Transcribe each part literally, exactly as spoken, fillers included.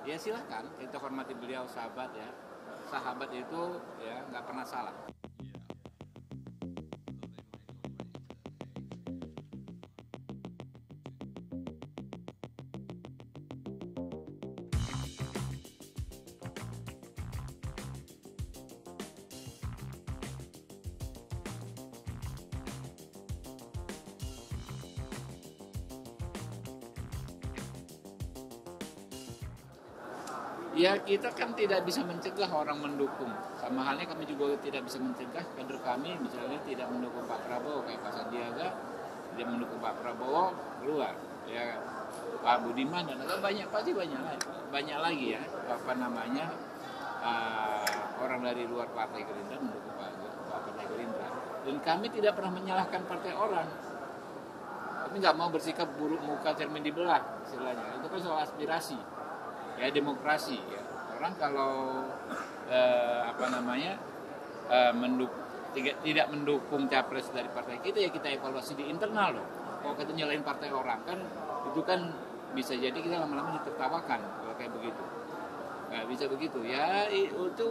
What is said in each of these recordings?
Ya silahkan, kita hormati beliau, sahabat ya. Sahabat itu ya nggak pernah salah. Ya kita kan tidak bisa mencegah orang mendukung. Sama halnya kami juga tidak bisa mencegah kader kami misalnya tidak mendukung Pak Prabowo, kayak Pak Sandiaga dia mendukung Pak Prabowo keluar. Ya Pak Budiman dan banyak pasti banyak lagi, banyak lagi ya apa namanya uh, orang dari luar Partai Gerindra mendukung Pak Partai Gerindra. Dan kami tidak pernah menyalahkan partai orang. Kami nggak mau bersikap buruk muka cermin dibelah istilahnya. Itu kan soal aspirasi. Ya demokrasi ya, orang kalau eh, apa namanya eh, menduk, tidak, tidak mendukung capres dari partai kita ya kita evaluasi di internal loh. Kalau kita nyalain partai orang kan itu kan bisa jadi kita lama-lama ditertawakan kalau kayak begitu. Nggak bisa begitu ya, itu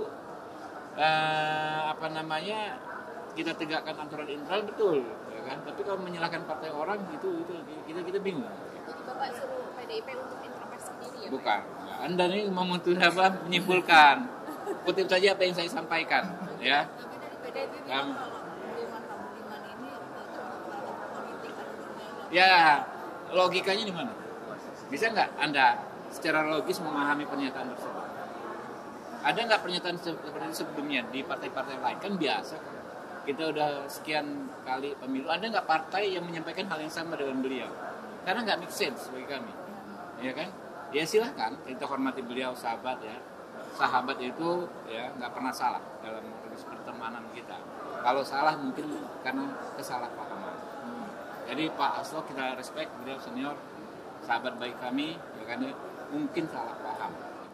eh, apa namanya kita tegakkan aturan internal betul ya kan, tapi kalau menyalahkan partai orang gitu itu kita kita bingung. Jadi Bapak suruh P D I P untuk introspeksi sendiri ya? Bukan. Anda ini mau apa menyimpulkan, kutip saja apa yang saya sampaikan, ya. Tapi dari P D I P bilang kalau Budiman Pak Budiman ini itu kalau politik ada. Ya, logikanya di mana? Bisa nggak Anda secara logis memahami pernyataan tersebut? Ada nggak pernyataan seperti itu sebelumnya di partai-partai lain? Kan biasa. Kita udah sekian kali pemilu. Ada nggak partai yang menyampaikan hal yang sama dengan beliau? Karena nggak make sense bagi kami, ya kan? Ya silahkan, kita hormati beliau, sahabat ya. Sahabat itu ya nggak pernah salah dalam proses pertemanan kita. Kalau salah mungkin karena kesalahpahaman. Jadi Pak Hasto kita respect, beliau senior, sahabat baik kami, ya kan, mungkin salah paham.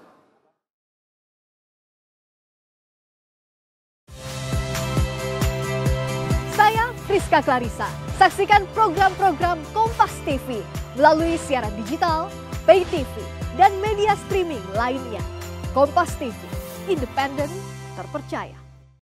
Saya Friska Clarissa. Saksikan program-program Kompas T V melalui siaran digital, Pay T V, dan media streaming lainnya. Kompas T V, independen, terpercaya.